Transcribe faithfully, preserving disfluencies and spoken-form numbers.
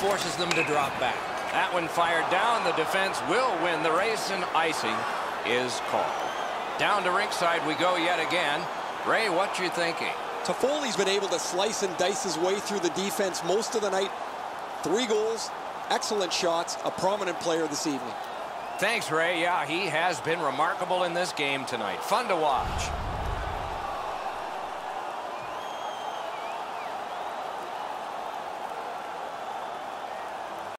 forces them to drop back. That one fired down. The defense will win the race, and icing is called. Down to ringside we go yet again. Ray, what you thinking? Toffoli's been able to slice and dice his way through the defense most of the night. Three goals, excellent shots, a prominent player this evening. Thanks, Ray. Yeah, he has been remarkable in this game tonight. Fun to watch.